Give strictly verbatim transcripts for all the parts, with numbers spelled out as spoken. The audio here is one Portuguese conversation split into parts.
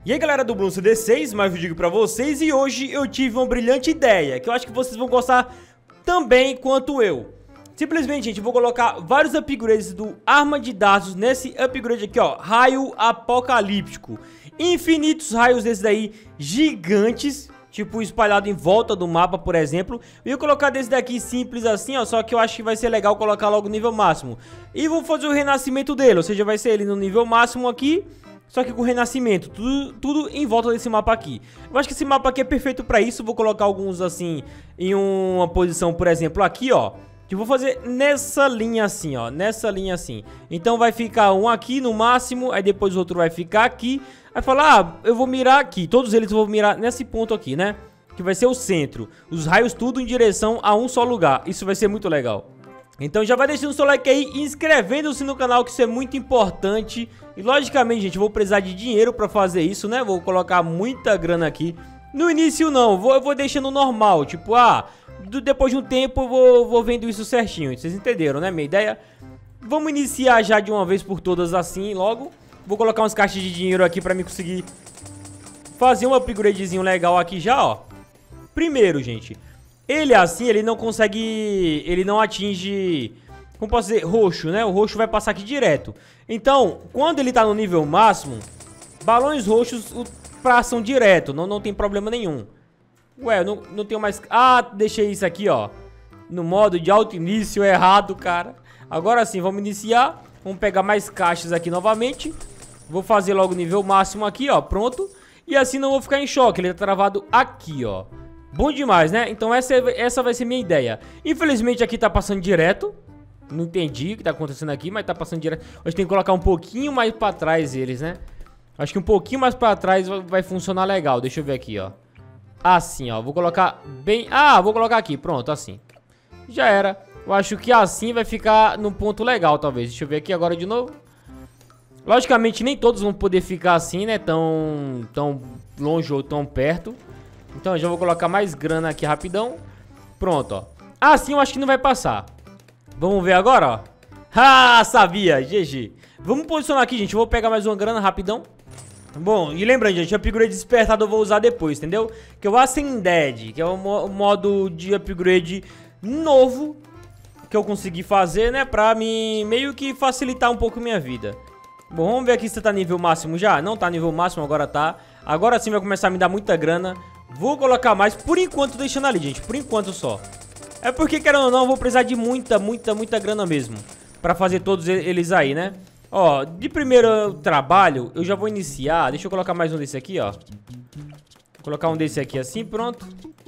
E aí galera do Bloons C D seis, mais um vídeo pra vocês. E hoje eu tive uma brilhante ideia, que eu acho que vocês vão gostar também quanto eu. Simplesmente, gente, eu vou colocar vários upgrades do Arma de Dardos nesse upgrade aqui, ó, Raio Apocalíptico. Infinitos raios desses daí, gigantes, tipo espalhado em volta do mapa, por exemplo. E eu colocar desse daqui simples assim, ó, só que eu acho que vai ser legal colocar logo no nível máximo. E vou fazer o renascimento dele, ou seja, vai ser ele no nível máximo aqui, só que com renascimento, tudo, tudo em volta desse mapa aqui. Eu acho que esse mapa aqui é perfeito pra isso. Vou colocar alguns assim em uma posição, por exemplo, aqui, ó. Que eu vou fazer nessa linha assim, ó, nessa linha assim. Então vai ficar um aqui no máximo, aí depois o outro vai ficar aqui. Aí falar, ah, eu vou mirar aqui, todos eles eu vou mirar nesse ponto aqui, né? Que vai ser o centro. Os raios tudo em direção a um só lugar. Isso vai ser muito legal. Então já vai deixando o seu like aí, inscrevendo-se no canal, que isso é muito importante. E logicamente, gente, eu vou precisar de dinheiro pra fazer isso, né? Vou colocar muita grana aqui. No início não, vou, eu vou deixando normal, tipo, ah, do, depois de um tempo eu vou, vou vendo isso certinho. Vocês entenderam, né, minha ideia? Vamos iniciar já de uma vez por todas assim, logo. Vou colocar uns caixas de dinheiro aqui pra mim conseguir fazer um upgradezinho legal aqui já, ó. Primeiro, gente, ele assim, ele não consegue, ele não atinge, como posso dizer, roxo, né? O roxo vai passar aqui direto. Então, quando ele tá no nível máximo, balões roxos passam direto, não, não tem problema nenhum. Ué, eu não, não tenho mais... Ah, deixei isso aqui, ó, no modo de alto início, errado, cara. Agora sim, vamos iniciar. Vamos pegar mais caixas aqui novamente. Vou fazer logo o nível máximo aqui, ó, pronto. E assim não vou ficar em choque, ele tá travado aqui, ó. Bom demais, né? Então essa, essa vai ser minha ideia. Infelizmente aqui tá passando direto. Não entendi o que tá acontecendo aqui, mas tá passando direto. A gente tem que colocar um pouquinho mais pra trás eles, né? Acho que um pouquinho mais pra trás vai, vai funcionar legal. Deixa eu ver aqui, ó. Assim, ó. Vou colocar bem... Ah, vou colocar aqui. Pronto, assim. Já era. Eu acho que assim vai ficar num ponto legal, talvez. Deixa eu ver aqui agora de novo. Logicamente, nem todos vão poder ficar assim, né? Tão, tão longe ou tão perto. Então eu já vou colocar mais grana aqui rapidão. Pronto, ó. Assim eu acho que não vai passar. Vamos ver agora, ó. Ah, sabia, G G. Vamos posicionar aqui, gente. Eu vou pegar mais uma grana rapidão. Bom, e lembrando, gente, o upgrade despertado eu vou usar depois, entendeu? Que é o Ascended, que é o mo modo de upgrade novo que eu consegui fazer, né? Pra me meio que facilitar um pouco a minha vida. Bom, vamos ver aqui se tá nível máximo já. Não tá nível máximo, agora tá. Agora sim vai começar a me dar muita grana. Vou colocar mais, por enquanto deixando ali, gente. Por enquanto só. É porque, querendo ou não, eu vou precisar de muita, muita, muita grana mesmo pra fazer todos eles aí, né? Ó, de primeiro trabalho, eu já vou iniciar. Deixa eu colocar mais um desse aqui, ó. Vou colocar um desse aqui assim, pronto.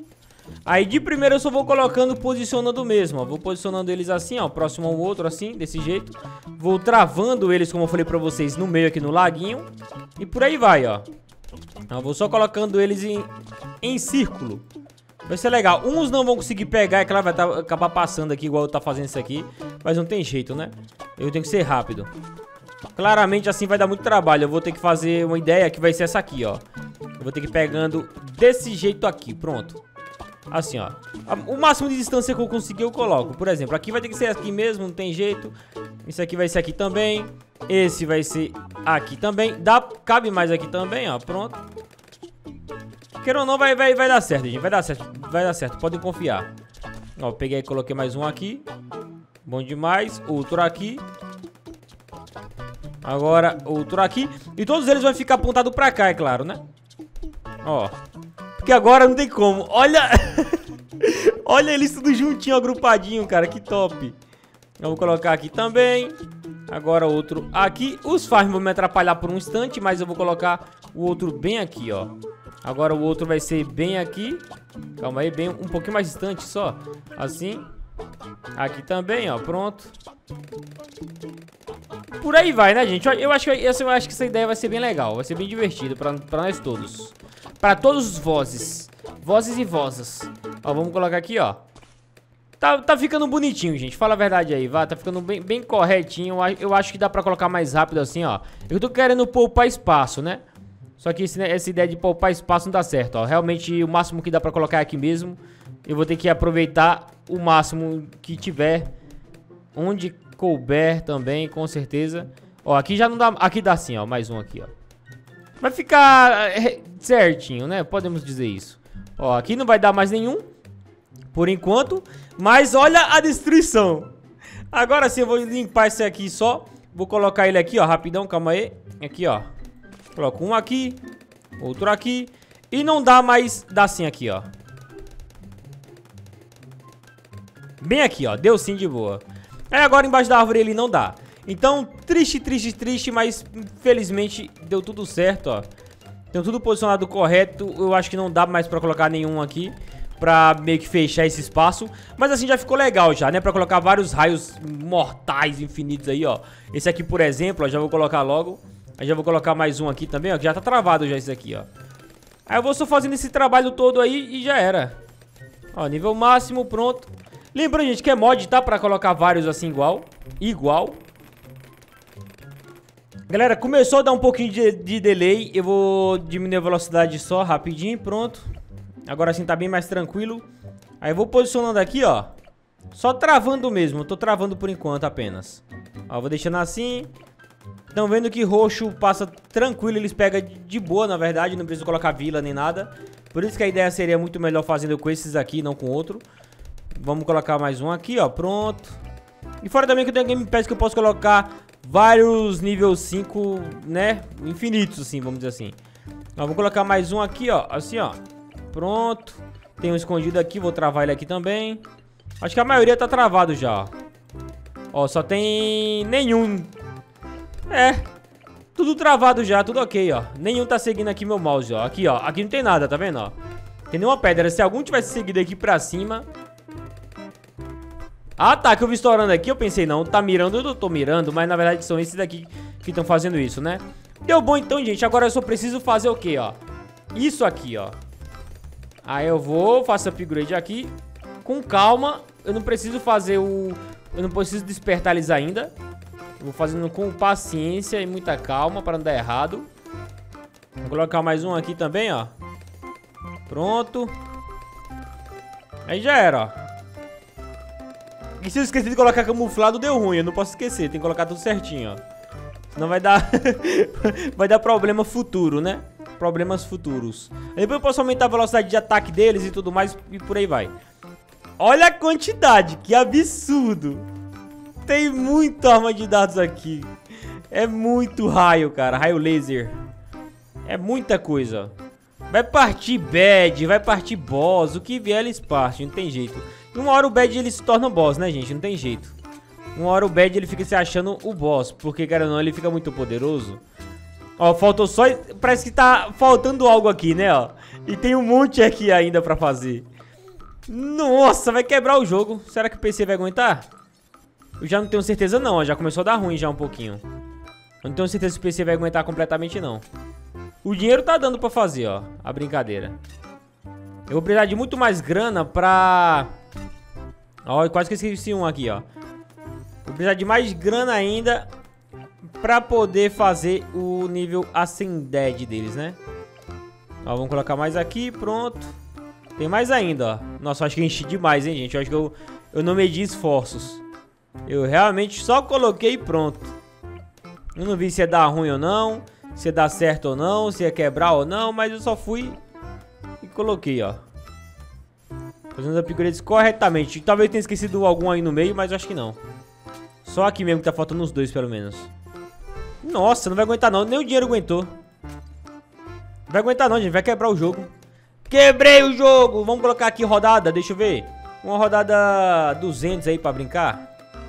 Aí de primeiro eu só vou colocando, posicionando mesmo, ó. Vou posicionando eles assim, ó, próximo ao outro, assim, desse jeito. Vou travando eles, como eu falei pra vocês, no meio aqui no laguinho. E por aí vai, ó. Eu vou só colocando eles em, em círculo. Vai ser legal. Uns não vão conseguir pegar, é claro, vai tá, acabar passando aqui igual eu tá fazendo isso aqui. Mas não tem jeito, né? Eu tenho que ser rápido. Claramente assim vai dar muito trabalho. Eu vou ter que fazer uma ideia que vai ser essa aqui, ó. Eu vou ter que ir pegando desse jeito aqui, pronto. Assim, ó. O máximo de distância que eu conseguir eu coloco. Por exemplo, aqui vai ter que ser aqui mesmo, não tem jeito. Isso aqui vai ser aqui também. Esse vai ser aqui também. Dá, cabe mais aqui também, ó, pronto. Queira ou não, vai, vai, vai dar certo, gente. Vai dar certo, vai dar certo, podem confiar. Ó, peguei e coloquei mais um aqui. Bom demais. Outro aqui. Agora, outro aqui. E todos eles vão ficar apontados pra cá, é claro, né? Ó. Porque agora não tem como. Olha. Olha eles tudo juntinho, agrupadinho, cara. Que top. Eu vou colocar aqui também. Agora outro aqui. Os farms vão me atrapalhar por um instante, mas eu vou colocar o outro bem aqui, ó. Agora o outro vai ser bem aqui. Calma aí, bem um pouquinho mais distante só. Assim. Aqui também, ó, pronto. Por aí vai, né, gente? Eu acho que essa, eu acho que essa ideia vai ser bem legal. Vai ser bem divertido pra, pra nós todos. Pra todos os vozes. Vozes e vozes. Ó, vamos colocar aqui, ó. Tá, tá ficando bonitinho, gente. Fala a verdade aí, vai. Tá ficando bem, bem corretinho. Eu acho que dá pra colocar mais rápido assim, ó. Eu tô querendo poupar espaço, né? Só que esse, essa ideia de poupar espaço não dá certo, ó. Realmente o máximo que dá pra colocar é aqui mesmo. Eu vou ter que aproveitar o máximo que tiver. Onde couber também, com certeza. Ó, aqui já não dá. Aqui dá sim, ó. Mais um aqui, ó. Vai ficar é, certinho, né? Podemos dizer isso. Ó, aqui não vai dar mais nenhum, por enquanto. Mas olha a destruição. Agora sim eu vou limpar esse aqui só. Vou colocar ele aqui, ó, rapidão, calma aí. Aqui, ó. Coloco um aqui, outro aqui. E não dá mais, dá sim aqui, ó. Bem aqui, ó, deu sim de boa. Aí agora embaixo da árvore ele não dá. Então, triste, triste, triste, mas felizmente deu tudo certo, ó. Tem tudo posicionado correto. Eu acho que não dá mais pra colocar nenhum aqui, pra meio que fechar esse espaço. Mas assim já ficou legal já, né? Pra colocar vários raios mortais infinitos aí, ó. Esse aqui, por exemplo, ó, já vou colocar logo. Aí já vou colocar mais um aqui também, ó, que já tá travado já esse aqui, ó. Aí eu vou só fazendo esse trabalho todo aí e já era. Ó, nível máximo, pronto. Lembrando, gente, que é mod, tá? Pra colocar vários assim igual. Igual. Galera, começou a dar um pouquinho de, de delay. Eu vou diminuir a velocidade só, rapidinho, pronto. Agora sim tá bem mais tranquilo. Aí eu vou posicionando aqui, ó. Só travando mesmo, eu tô travando por enquanto apenas. Ó, vou deixando assim. Estão vendo que roxo passa tranquilo, eles pegam de boa, na verdade. Não precisa colocar vila nem nada. Por isso que a ideia seria muito melhor fazendo com esses aqui, não com outro. Vamos colocar mais um aqui, ó, pronto. E fora também que eu tenho Game Pass que eu posso colocar vários nível cinco, né, infinitos assim, vamos dizer assim. Ó, vou colocar mais um aqui, ó, assim, ó. Pronto. Tem um escondido aqui, vou travar ele aqui também. Acho que a maioria tá travado já, ó. Ó, só tem nenhum. É, tudo travado já, tudo ok, ó. Nenhum tá seguindo aqui meu mouse, ó. Aqui, ó, aqui não tem nada, tá vendo, ó. Tem nenhuma pedra, se algum tivesse seguido aqui pra cima... Ah, tá, que eu vi estourando aqui, eu pensei, não, tá mirando, eu não tô mirando, mas na verdade são esses daqui que estão fazendo isso, né? Deu bom então, gente, agora eu só preciso fazer o quê, ó? Isso aqui, ó. Aí eu vou, faço upgrade aqui, com calma, eu não preciso fazer o... Eu não preciso despertar eles ainda. Eu vou fazendo com paciência e muita calma para não dar errado. Vou colocar mais um aqui também, ó. Pronto. Aí já era, ó. E se eu esqueci de colocar camuflado, deu ruim. Eu não posso esquecer, tem que colocar tudo certinho, ó. Senão vai dar... vai dar problema futuro, né? Problemas futuros. Aí depois eu posso aumentar a velocidade de ataque deles e tudo mais. E por aí vai. Olha a quantidade, que absurdo. Tem muita arma de dados aqui. É muito raio, cara. Raio laser. É muita coisa. Vai partir bad, vai partir boss. O que vier eles partem, não tem jeito. E uma hora o bad ele se torna boss, né, gente? Não tem jeito. Uma hora o bad ele fica se achando o boss. Porque, cara, não, ele fica muito poderoso. Ó, faltou só... Parece que tá faltando algo aqui, né, ó. E tem um monte aqui ainda pra fazer. Nossa, vai quebrar o jogo. Será que o P C vai aguentar? Eu já não tenho certeza não, ó. Já começou a dar ruim já um pouquinho. Eu não tenho certeza se o P C vai aguentar completamente não. O dinheiro tá dando pra fazer, ó. A brincadeira. Eu vou precisar de muito mais grana pra... Ó, quase que eu esqueci um aqui, ó. Vou precisar de mais grana ainda pra poder fazer o nível Ascended deles, né? Ó, vamos colocar mais aqui, pronto. Tem mais ainda, ó. Nossa, eu acho que eu enchi demais, hein, gente. Eu acho que eu, eu não medi esforços. Eu realmente só coloquei e pronto. Eu não vi se ia dar ruim ou não, se ia dar certo ou não, se ia quebrar ou não, mas eu só fui e coloquei, ó. Fazendo os upgrades corretamente. Talvez eu tenha esquecido algum aí no meio, mas eu acho que não. Só aqui mesmo que tá faltando uns dois, pelo menos. Nossa, não vai aguentar não. Nem o dinheiro aguentou. Não vai aguentar não, gente. Vai quebrar o jogo. Quebrei o jogo. Vamos colocar aqui rodada. Deixa eu ver. Uma rodada duzentos aí pra brincar.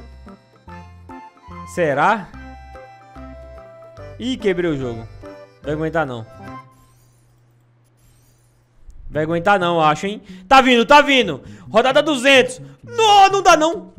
Será? Ih, quebrei o jogo. Vai aguentar não. Vai aguentar não, eu acho, hein? Tá vindo, tá vindo. Rodada duzentos. Não, não dá não.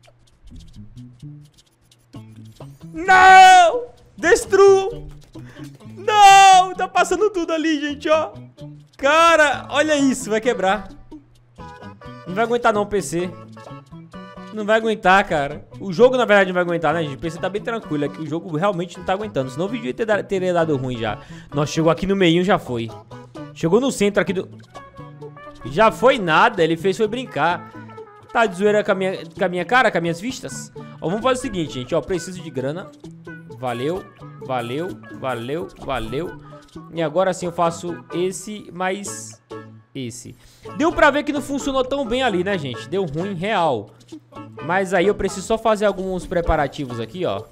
Não! Destruam! Não! Tá passando tudo ali, gente, ó. Cara, olha isso, vai quebrar. Não vai aguentar não o P C. Não vai aguentar, cara. O jogo, na verdade, não vai aguentar, né, gente? O P C tá bem tranquilo aqui. O jogo realmente não tá aguentando. Senão o vídeo teria, teria dado ruim já. Nossa, chegou aqui no meio, já foi. Chegou no centro aqui do... Já foi nada, ele fez foi brincar. Tá de zoeira com a minha, com a minha cara, com as minhas vistas? Ó, vamos fazer o seguinte, gente, ó, preciso de grana. Valeu, valeu, valeu, valeu. E agora sim eu faço esse mais esse. Deu pra ver que não funcionou tão bem ali, né, gente? Deu ruim real. Mas aí eu preciso só fazer alguns preparativos aqui, ó.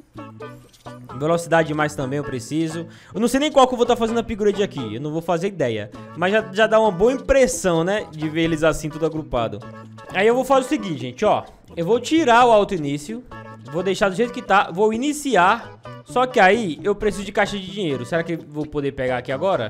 Velocidade demais também eu preciso. Eu não sei nem qual que eu vou estar fazendo upgrade aqui. Eu não vou fazer ideia. Mas já, já dá uma boa impressão, né? De ver eles assim, tudo agrupado. Aí eu vou fazer o seguinte, gente, ó. Eu vou tirar o auto início. Vou deixar do jeito que tá. Vou iniciar. Só que aí eu preciso de caixa de dinheiro. Será que eu vou poder pegar aqui agora?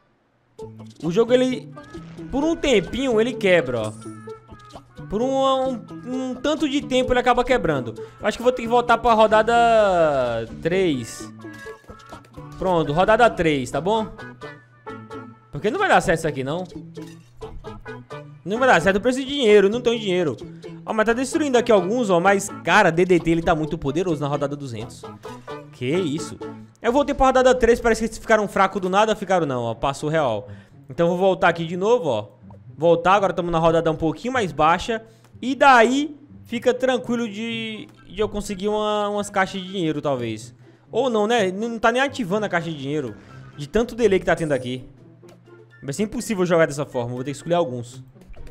O jogo, ele... Por um tempinho, ele quebra, ó. Por um, um, um tanto de tempo ele acaba quebrando. Acho que vou ter que voltar pra rodada três. Pronto, rodada três, tá bom? Porque não vai dar certo isso aqui, não. Não vai dar certo, eu preciso de dinheiro, não tenho dinheiro. Ó, mas tá destruindo aqui alguns, ó. Mas, cara, D D T ele tá muito poderoso na rodada duzentos. Que isso? Eu voltei pra rodada três, parece que eles ficaram fracos do nada. Ficaram não, ó, passou real. Então eu vou voltar aqui de novo, ó. Voltar, agora estamos na rodada um pouquinho mais baixa. E daí fica tranquilo de, de eu conseguir uma, umas caixas de dinheiro, talvez. Ou não, né? Não tá nem ativando a caixa de dinheiro. De tanto delay que tá tendo aqui. Vai ser impossível jogar dessa forma. Vou ter que escolher alguns.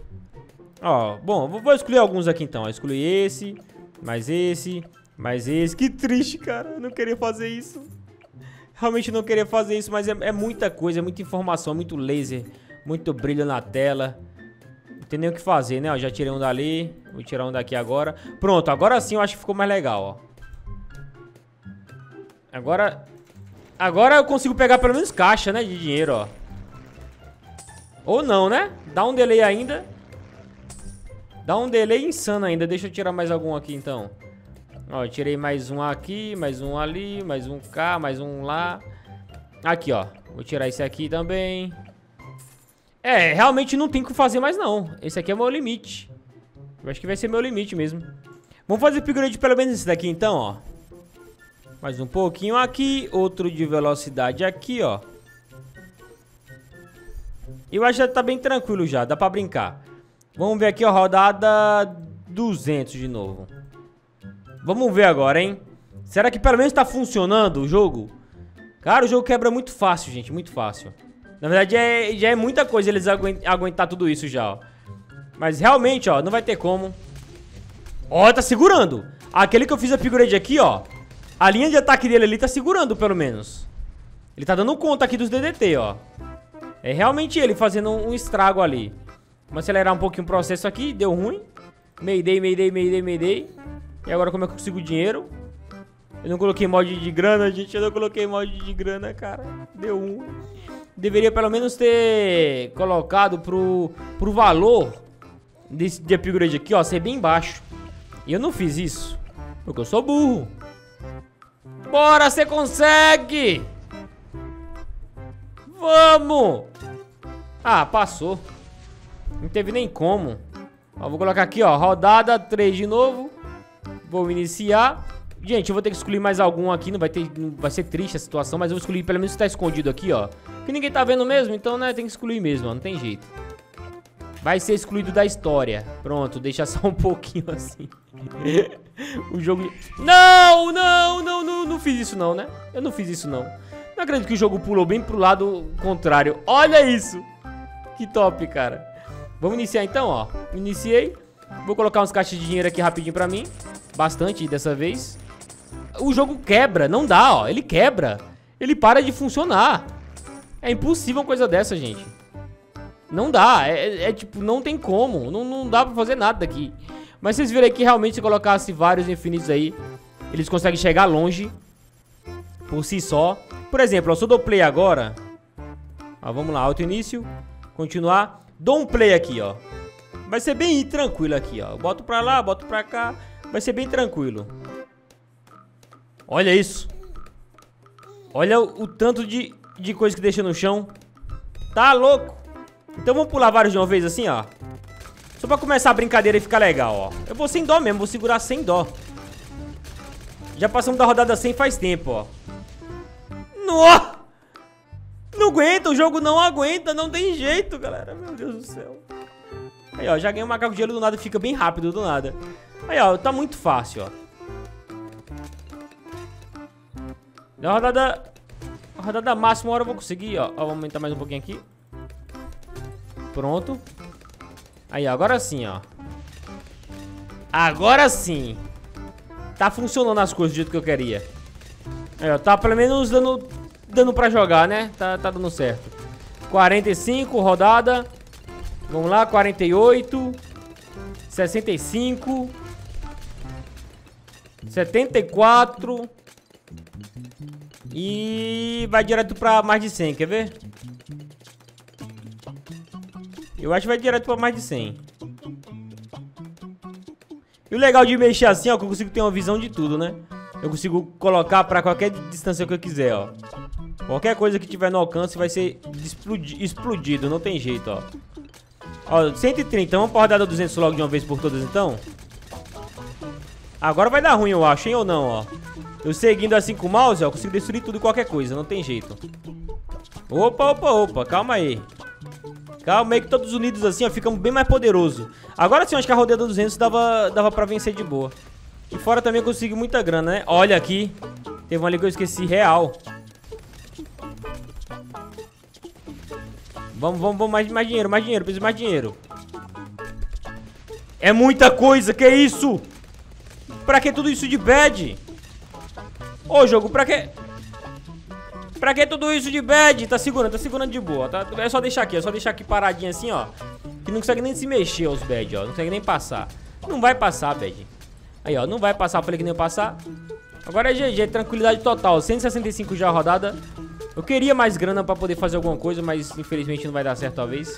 Ó, bom, vou escolher alguns aqui então. Escolhi esse, mais esse, mais esse. Que triste, cara. Eu não queria fazer isso. Realmente não queria fazer isso, mas é, é muita coisa, é muita informação, muito laser. Muito brilho na tela. Não tem nem o que fazer, né? Ó, já tirei um dali. Vou tirar um daqui agora. Pronto, agora sim eu acho que ficou mais legal, ó. Agora... Agora eu consigo pegar pelo menos caixa, né? De dinheiro, ó. Ou não, né? Dá um delay ainda. Dá um delay insano ainda. Deixa eu tirar mais algum aqui, então. Ó, eu tirei mais um aqui, mais um ali, mais um cá, mais um lá. Aqui, ó. Vou tirar esse aqui também. É, realmente não tem o que fazer mais não. Esse aqui é o meu limite. Eu acho que vai ser meu limite mesmo. Vamos fazer upgrade pelo menos esse daqui então, ó. Mais um pouquinho aqui. Outro de velocidade aqui, ó. Eu acho que já tá bem tranquilo já. Dá pra brincar. Vamos ver aqui, ó. Rodada duzentos de novo. Vamos ver agora, hein. Será que pelo menos tá funcionando o jogo? Cara, o jogo quebra muito fácil, gente. Muito fácil. Na verdade, é, já é muita coisa eles aguentar, aguentar tudo isso já, ó. Mas realmente, ó, não vai ter como. Ó, tá segurando. Aquele que eu fiz upgrade aqui, ó. A linha de ataque dele ali tá segurando, pelo menos. Ele tá dando conta aqui dos D D T, ó. É realmente ele fazendo um, um estrago ali. Vamos acelerar um pouquinho o processo aqui. Deu ruim. Mayday, mayday, mayday, mayday. E agora como é que eu consigo dinheiro? Eu não coloquei mod de grana, gente. Eu não coloquei mod de grana, cara. Deu ruim. Deveria pelo menos ter colocado pro, pro valor desse de upgrade aqui, ó, ser bem baixo. E eu não fiz isso, porque eu sou burro. Bora, você consegue! Vamos! Ah, passou. Não teve nem como. Ó, vou colocar aqui, ó, rodada três de novo. Vou iniciar. Gente, eu vou ter que excluir mais algum aqui. Não vai ter, não vai ser triste a situação, mas eu vou excluir pelo menos se tá escondido aqui, ó. Que ninguém tá vendo mesmo, então, né, tem que excluir mesmo, ó, não tem jeito. Vai ser excluído da história. Pronto, deixa só um pouquinho assim. O jogo... Não, não, não, não, não fiz isso não, né? Eu não fiz isso não. Não acredito que o jogo pulou bem pro lado contrário. Olha isso. Que top, cara. Vamos iniciar então, ó. Iniciei. Vou colocar uns caixas de dinheiro aqui rapidinho pra mim. Bastante dessa vez. O jogo quebra, não dá, ó. Ele quebra. Ele para de funcionar. É impossível uma coisa dessa, gente. Não dá, é, é, é tipo, não tem como. Não, não dá pra fazer nada aqui. Mas vocês viram aí que realmente se colocasse vários infinitos aí, eles conseguem chegar longe por si só. Por exemplo, ó, se eu dou play agora, ó, vamos lá, auto início, continuar, dou um play aqui, ó. Vai ser bem tranquilo aqui, ó. Boto pra lá, boto pra cá, vai ser bem tranquilo. Olha isso. Olha o, o tanto de, de coisa que deixa no chão. Tá louco. Então vamos pular vários de uma vez assim, ó. Só pra começar a brincadeira e ficar legal, ó. Eu vou sem dó mesmo, vou segurar sem dó. Já passamos da rodada cem faz tempo, ó. Nossa! Não aguenta, o jogo não aguenta, não tem jeito, galera. Meu Deus do céu. Aí, ó, já ganhei um macaco de gelo do nada, fica bem rápido do nada. Aí, ó, tá muito fácil, ó. Na rodada... rodada máxima, uma hora eu vou conseguir, ó. Ó, vou aumentar mais um pouquinho aqui. Pronto. Aí, agora sim, ó. Agora sim. Tá funcionando as coisas do jeito que eu queria. Aí, ó, tá pelo menos dando, dando pra jogar, né? Tá, tá dando certo. quarenta e cinco, rodada. Vamos lá, quarenta e oito. sessenta e cinco. setenta e quatro. E vai direto pra mais de cem, quer ver? Eu acho que vai direto pra mais de cem. E o legal de mexer assim, ó, que eu consigo ter uma visão de tudo, né? Eu consigo colocar pra qualquer distância que eu quiser, ó. Qualquer coisa que tiver no alcance vai ser explodi explodido, não tem jeito, ó. Ó, cento e trinta, vamos pra rodada duzentos logo de uma vez por todas, então? Agora vai dar ruim, eu acho, hein, ou não, ó. Eu seguindo assim com o mouse, ó, eu consigo destruir tudo e qualquer coisa, não tem jeito. Opa, opa, opa, calma aí. Calma aí que todos unidos assim, ó, ficamos bem mais poderosos. Agora sim, acho que a rodada duzentos dava, dava pra vencer de boa. E fora também eu consigo muita grana, né? Olha aqui. Teve uma ali que eu esqueci, real. Vamos, vamos, vamos, mais, mais dinheiro, mais dinheiro, preciso de mais dinheiro. É muita coisa, que isso? Pra que tudo isso de bad? Ô, jogo, pra que... Pra que tudo isso de bad? Tá segurando, tá segurando de boa, tá? É só deixar aqui, é só deixar aqui paradinho assim, ó. Que não consegue nem se mexer os bad, ó. Não consegue nem passar. Não vai passar, bad. Aí, ó, não vai passar, falei que nem ia passar. Agora é G G, tranquilidade total. cento e sessenta e cinco já a rodada. Eu queria mais grana pra poder fazer alguma coisa, mas infelizmente não vai dar certo talvez.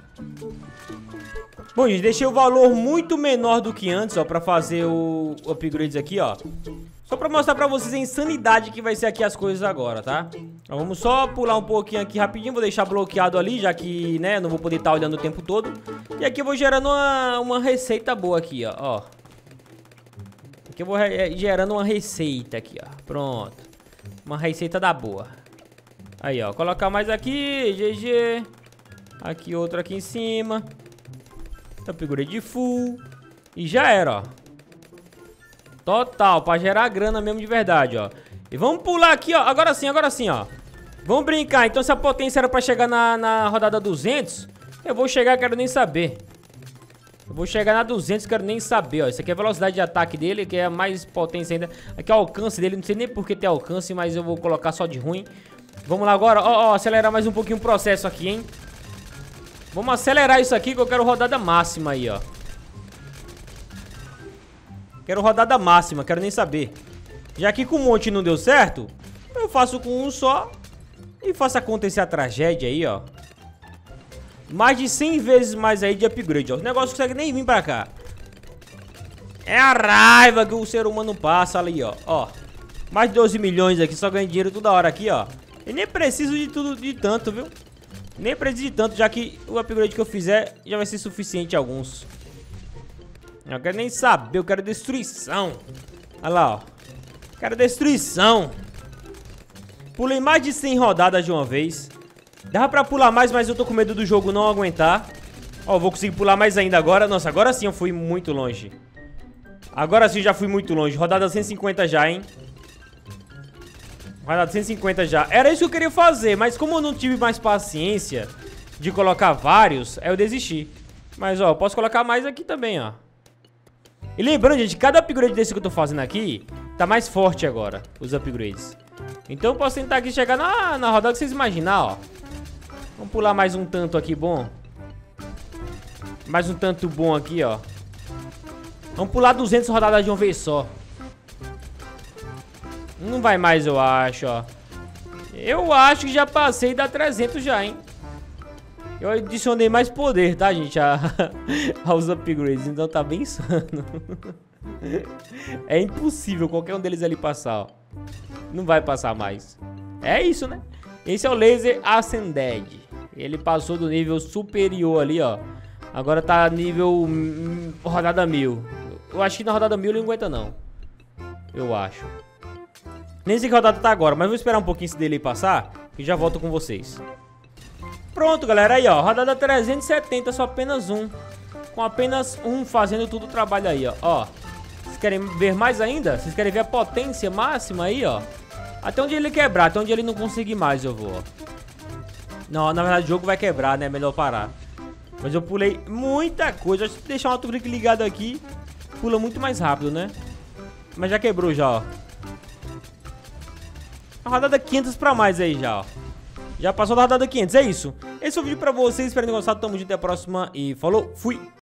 Bom, gente, deixei o valor muito menor do que antes, ó, pra fazer o upgrades aqui, ó. Só pra mostrar pra vocês a insanidade que vai ser aqui as coisas agora, tá? Então, vamos só pular um pouquinho aqui rapidinho. Vou deixar bloqueado ali, já que, né, não vou poder estar olhando o tempo todo. E aqui eu vou gerando uma, uma receita boa aqui, ó, ó. Aqui eu vou gerando uma receita aqui, ó. Pronto. Uma receita da boa. Aí, ó. Colocar mais aqui, G G. Aqui outro aqui em cima. Upgrade de full. E já era, ó. Total, pra gerar grana mesmo de verdade, ó. E vamos pular aqui, ó. Agora sim, agora sim, ó. Vamos brincar. Então se a potência era pra chegar na, na rodada duzentos, eu vou chegar, quero nem saber. Eu vou chegar na duzentos, quero nem saber, ó. Isso aqui é a velocidade de ataque dele, que é a mais potência ainda. Aqui é o alcance dele, não sei nem por que tem alcance, mas eu vou colocar só de ruim. Vamos lá agora, ó, ó, acelerar mais um pouquinho o processo aqui, hein. Vamos acelerar isso aqui que eu quero rodada máxima aí, ó. Quero rodada máxima, quero nem saber. Já que com um monte não deu certo, eu faço com um só e faço acontecer a tragédia aí, ó. Mais de cem vezes mais aí de upgrade, ó. O negócio não consegue nem vir pra cá. É a raiva que o ser humano passa ali, ó. Ó, mais de doze milhões aqui, só ganha dinheiro toda hora aqui, ó. E nem preciso de tudo, de tanto, viu? Nem preciso de tanto, já que o upgrade que eu fizer já vai ser suficiente alguns. Eu quero nem saber, eu quero destruição. Olha lá, ó. Quero destruição. Pulei mais de cem rodadas de uma vez. Dava pra pular mais, mas eu tô com medo do jogo não aguentar. Ó, vou conseguir pular mais ainda agora. Nossa, agora sim eu fui muito longe. Agora sim eu já fui muito longe. Rodada cento e cinquenta já, hein? Rodada cento e cinquenta já. Era isso que eu queria fazer, mas como eu não tive mais paciência de colocar vários, aí eu desisti. Mas, ó, eu posso colocar mais aqui também, ó. E lembrando, gente, cada upgrade desse que eu tô fazendo aqui tá mais forte agora, os upgrades. Então eu posso tentar aqui chegar na, na rodada que vocês imaginar, ó. Vamos pular mais um tanto aqui bom. Mais um tanto bom aqui, ó. Vamos pular duzentas rodadas de uma vez só. Não vai mais, eu acho, ó. Eu acho que já passei da trezentos já, hein. Eu adicionei mais poder, tá, gente, a, aos upgrades, então tá bem insano. É impossível qualquer um deles ali passar, ó. Não vai passar mais. É isso, né? Esse é o Laser Ascended. Ele passou do nível superior ali, ó. Agora tá nível hum, rodada mil. Eu acho que na rodada mil ele não aguenta, não. Eu acho. Nem sei que rodada tá agora, mas vou esperar um pouquinho esse dele passar e já volto com vocês. Pronto, galera, aí, ó, rodada trezentos e setenta, só apenas um. Com apenas um fazendo todo o trabalho aí, ó. Ó, vocês querem ver mais ainda? Vocês querem ver a potência máxima aí, ó? Até onde ele quebrar, até onde ele não conseguir mais eu vou, ó. Não, na verdade o jogo vai quebrar, né? Melhor parar. Mas eu pulei muita coisa. Acho que deixar um autobrick ligado aqui pula muito mais rápido, né? Mas já quebrou já, ó. A rodada quinhentos pra mais aí já, ó. Já passou da rodada quinhentos, é isso. Esse é o vídeo pra vocês, espero que tenham gostado. Tamo junto, até a próxima e falou, fui!